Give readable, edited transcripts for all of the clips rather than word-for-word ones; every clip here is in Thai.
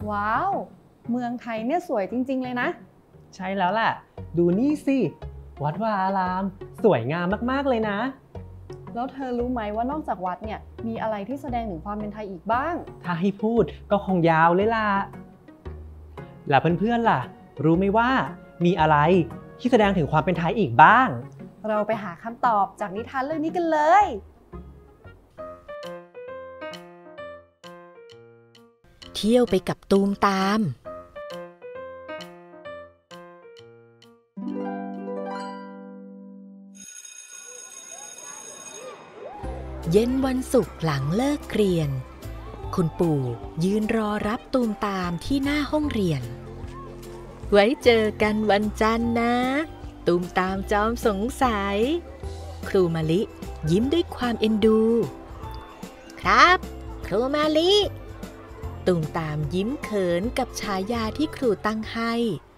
ว้าวเมืองไทยเนี่ยสวยจริงๆเลยนะใช่แล้วแหละดูนี่สิวัดวาอารามสวยงามมากๆเลยนะแล้วเธอรู้ไหมว่านอกจากวัดเนี่ยมีอะไรที่แสดงถึงความเป็นไทยอีกบ้างถ้าให้พูดก็คงยาวเลยล่ะแล้วเพื่อนๆล่ะรู้ไหมว่ามีอะไรที่แสดงถึงความเป็นไทยอีกบ้างเราไปหาคำตอบจากนิทานเรื่องนี้กันเลยเที่ยวไปกับตูมตามเย็นวันศุกร์หลังเลิกเรียนคุณปู่ยืนรอรับตูมตามที่หน้าห้องเรียนไว้เจอกันวันจันทร์นะตูมตามจอมสงสัยครูมะลิยิ้มด้วยความเอ็นดูครับครูมะลิตูมตามยิ้มเขินกับฉายาที่ครูตั้งให้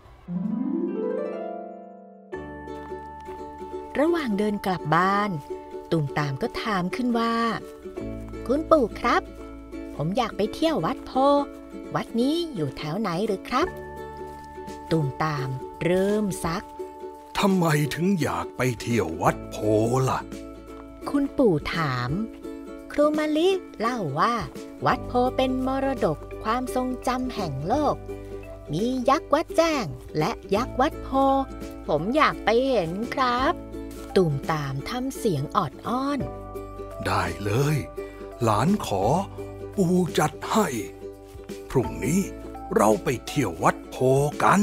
ระหว่างเดินกลับบ้านตูมตามก็ถามขึ้นว่าคุณปู่ครับผมอยากไปเที่ยววัดโพวัดนี้อยู่แถวไหนหรือครับตูมตามเริ่มซักทำไมถึงอยากไปเที่ยววัดโพล่ะคุณปู่ถามครูมะลิเล่าว่าวัดโพเป็นมรดกความทรงจำแห่งโลกมียักษ์วัดแจ้งและยักษ์วัดโพผมอยากไปเห็นครับตูมตามทำเสียงออดอ้อนได้เลยหลานขอปู่จัดให้พรุ่งนี้เราไปเที่ยววัดโพกัน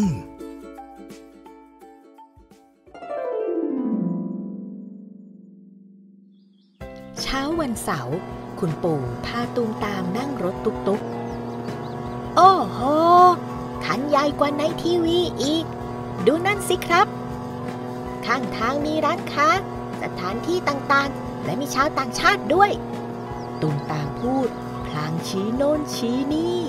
เช้าวันเสาร์คุณปู่พาตูมตามนั่งรถตุ๊กๆโอ้โหคันใหญ่กว่าในทีวีอีกดูนั่นสิครับข้างทางมีร้านค้าสถานที่ต่างๆและมีชาวต่างชาติด้วยตูมตามพูดพลางชี้โน่นชี้นี่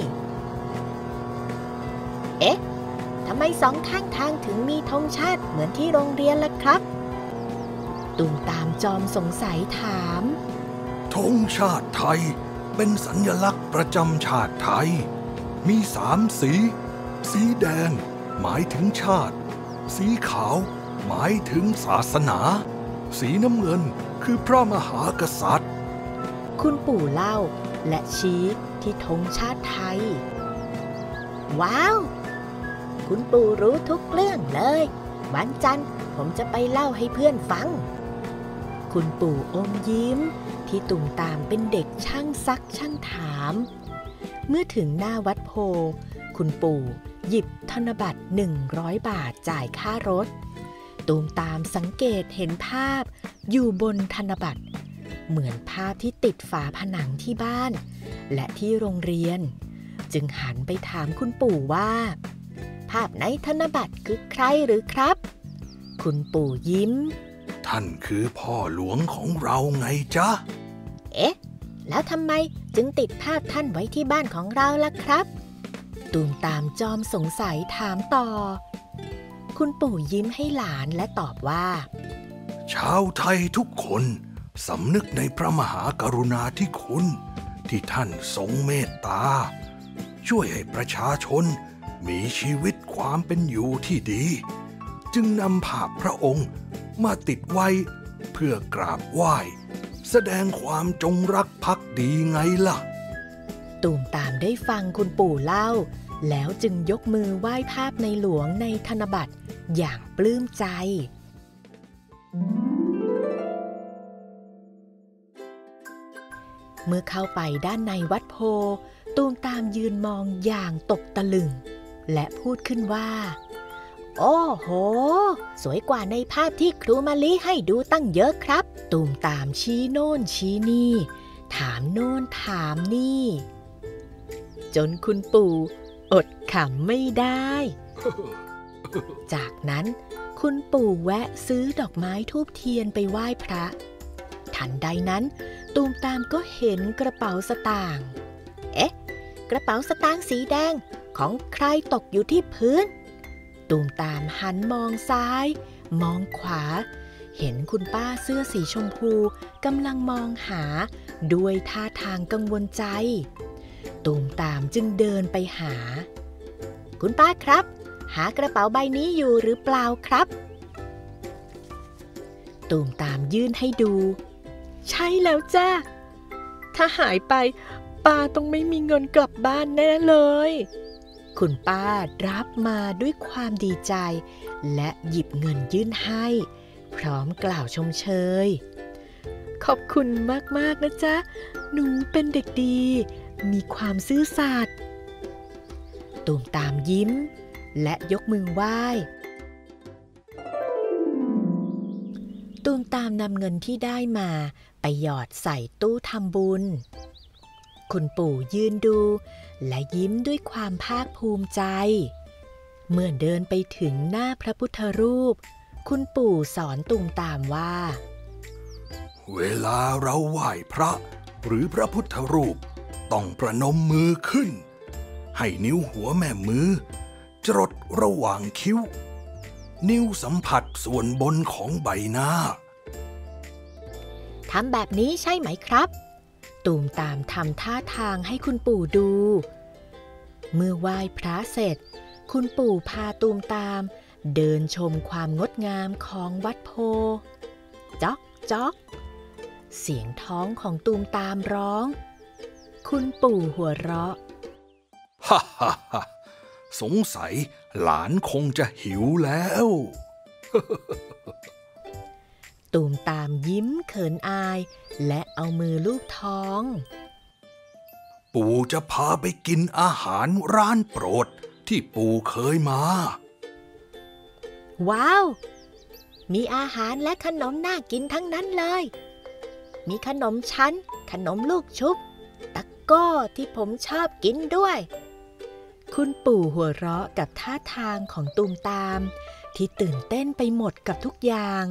เอ๊ะทำไมสองข้างทางถึงมีธงชาติเหมือนที่โรงเรียนล่ะครับตูมตามจอมสงสัยถามธงชาติไทยเป็นสัญลักษณ์ประจำชาติไทยมี3 สีสีแดงหมายถึงชาติสีขาวหมายถึงศาสนาสีน้ำเงินคือพระมหากษัตริย์คุณปู่เล่าและชี้ที่ธงชาติไทยว้าวคุณปู่รู้ทุกเรื่องเลยวันจันทร์ผมจะไปเล่าให้เพื่อนฟังคุณปู่อมยิ้มที่ตุ่มตามเป็นเด็กช่างซักช่างถามเมื่อถึงหน้าวัดโพคุณปู่หยิบธนบัตร100 บาทจ่ายค่ารถตูมตามสังเกตเห็นภาพอยู่บนธนบัตรเหมือนภาพที่ติดฝาผนังที่บ้านและที่โรงเรียนจึงหันไปถามคุณปู่ว่าภาพในธนบัตรคือใครหรือครับคุณปู่ยิ้มท่านคือพ่อหลวงของเราไงจ๊ะเอ๊ะแล้วทำไมจึงติดภาพท่านไว้ที่บ้านของเราล่ะครับตูมตามจอมสงสัยถามต่อคุณปู่ยิ้มให้หลานและตอบว่าชาวไทยทุกคนสำนึกในพระมหากรุณาธิคุณที่ท่านทรงเมตตาช่วยให้ประชาชนมีชีวิตความเป็นอยู่ที่ดีจึงนำภาพพระองค์มาติดไว้เพื่อกราบไหว้แสดงความจงรักภักดีไงล่ะตูมตามได้ฟังคุณปู่เล่าแล้วจึงยกมือไหว้ภาพในหลวงในธนบัตรอย่างปลื้มใจเมื่อเข้าไปด้านในวัดโพตูมตามยืนมองอย่างตกตะลึงและพูดขึ้นว่าโอ้โหสวยกว่าในภาพที่ครูมะลิให้ดูตั้งเยอะครับตูมตามชี้โน่นชี้นี่ถามโน่นถามนี่จนคุณปู่อดขำไม่ได้ จากนั้นคุณปู่แวะซื้อดอกไม้ธูปเทียนไปไหว้พระทันใดนั้นตูมตามก็เห็นกระเป๋าสตางค์เอ๊ะกระเป๋าสตางค์สีแดงของใครตกอยู่ที่พื้นตูมตามหันมองซ้ายมองขวาเห็นคุณป้าเสื้อสีชมพูกำลังมองหาด้วยท่าทางกังวลใจตูมตามจึงเดินไปหาคุณป้าครับหากระเป๋าใบนี้อยู่หรือเปล่าครับตูมตามยื่นให้ดูใช่แล้วจ้าถ้าหายไปป้าต้องไม่มีเงินกลับบ้านแน่เลยคุณป้ารับมาด้วยความดีใจและหยิบเงินยื่นให้พร้อมกล่าวชมเชยขอบคุณมากๆนะจ๊ะหนูเป็นเด็กดีมีความซื่อสัตย์ตูมตามยิ้มและยกมือไหว้ตูมตามนำเงินที่ได้มาไปหยอดใส่ตู้ทำบุญคุณปู่ยืนดูและยิ้มด้วยความภาคภูมิใจเมื่อเดินไปถึงหน้าพระพุทธรูปคุณปู่สอนตูมตามว่าเวลาเราไหว้พระหรือพระพุทธรูปต้องประนมมือขึ้นให้นิ้วหัวแม่มือจรดระหว่างคิ้วนิ้วสัมผัสส่วนบนของใบหน้าทำแบบนี้ใช่ไหมครับตูมตามทำท่าทางให้คุณปู่ดูเมื่อไหว้พระเสร็จคุณปู่พาตูมตามเดินชมความงดงามของวัดโพจ๊อกจ๊อกเสียงท้องของตูมตามร้องคุณปู่หัวเราะฮ่าฮ่าฮ่าสงสัยหลานคงจะหิวแล้วตูมตามยิ้มเขินอายและเอามือลูบท้องปู่จะพาไปกินอาหารร้านโปรดที่ปู่เคยมาว้าวมีอาหารและขนมน่ากินทั้งนั้นเลยมีขนมชั้นขนมลูกชุบตะโก้ที่ผมชอบกินด้วยคุณปู่หัวเราะกับท่าทางของตูมตามที่ตื่นเต้นไปหมดกับทุกอย่าง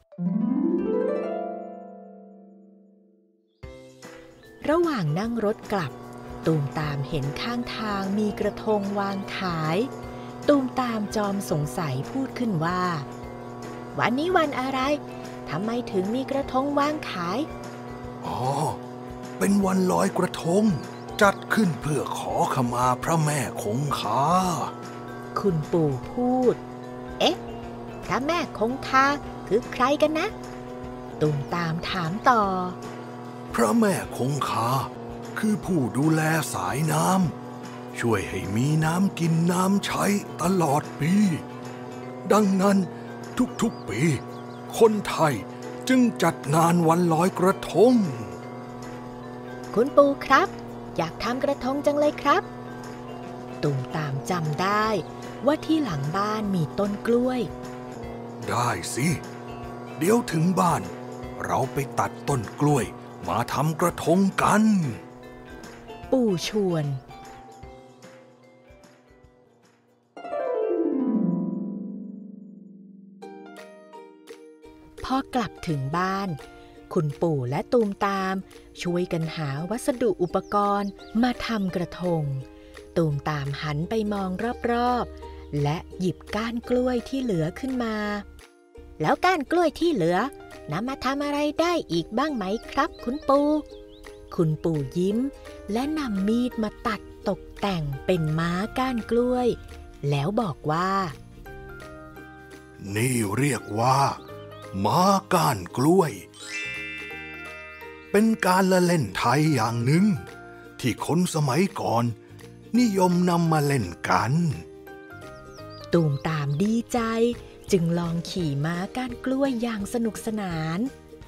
ระหว่างนั่งรถกลับตูมตามเห็นข้างทางมีกระทงวางขายตูมตามจอมสงสัยพูดขึ้นว่าวันนี้วันอะไรทำไมถึงมีกระทงวางขายอ๋อเป็นวันลอยกระทงจัดขึ้นเพื่อขอขมาพระแม่คงคาคุณปู่พูดเอ๊ะพระแม่คงคาคือใครกันนะตูมตามถามต่อพระแม่คงคาคือผู้ดูแลสายน้ำช่วยให้มีน้ำกินน้ำใช้ตลอดปีดังนั้นทุกๆปีคนไทยจึงจัดงานวันลอยกระทงคุณปู่ครับอยากทำกระทงจังเลยครับตูมตามจำได้ว่าที่หลังบ้านมีต้นกล้วยได้สิเดี๋ยวถึงบ้านเราไปตัดต้นกล้วยมาทำกระทงกันปู่ชวนพอกลับถึงบ้านคุณปู่และตูมตามช่วยกันหาวัสดุอุปกรณ์มาทำกระทงตูมตามหันไปมองรอบๆและหยิบก้านกล้วยที่เหลือขึ้นมาแล้วก้านกล้วยที่เหลือนำมาทำอะไรได้อีกบ้างไหมครับคุณปู่ยิ้มและนำมีดมาตัดตกแต่งเป็นม้าก้านกล้วยแล้วบอกว่านี่เรียกว่าม้าก้านกล้วยเป็นการละเล่นไทยอย่างหนึ่งที่คนสมัยก่อนนิยมนำมาเล่นกันตูมตามดีใจจึงลองขี่ม้าก้านกล้วยอย่างสนุกสนาน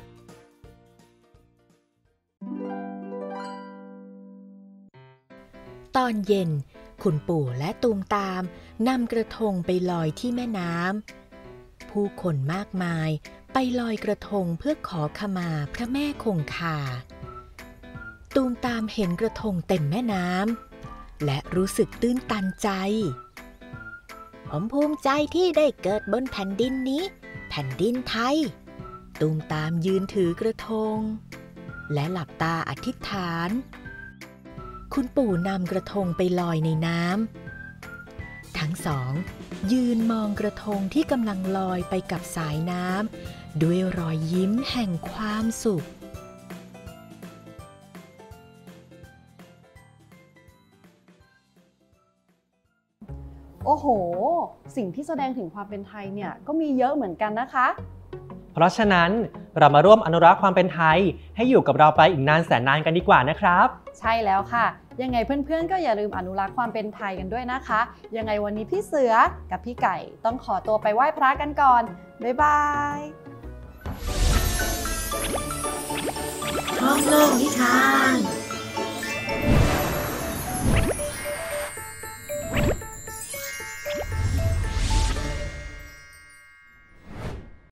ตอนเย็นคุณปู่และตูมตามนำกระทงไปลอยที่แม่น้ำผู้คนมากมายไปลอยกระทงเพื่อขอขมาพระแม่คงคาตูมตามเห็นกระทงเต็มแม่น้ำและรู้สึกตื้นตันใจผมภูมิใจที่ได้เกิดบนแผ่นดินนี้แผ่นดินไทยตูมตามยืนถือกระทงและหลับตาอธิษฐานคุณปู่นำกระทงไปลอยในน้ำทั้งสองยืนมองกระทงที่กำลังลอยไปกับสายน้ำด้วยรอยยิ้มแห่งความสุขโอ้โห สิ่งที่แสดงถึงความเป็นไทยเนี่ยก็มีเยอะเหมือนกันนะคะเพราะฉะนั้นเรามาร่วมอนุรักษ์ความเป็นไทยให้อยู่กับเราไปอีกนานแสนนานกันดีกว่านะครับใช่แล้วค่ะ ยังไงเพื่อนๆก็อย่าลืมอนุรักษ์ความเป็นไทยกันด้วยนะคะ ยังไงวันนี้พี่เสือกับพี่ไก่ต้องขอตัวไปไหว้พระกันก่อน บ๊ายบาย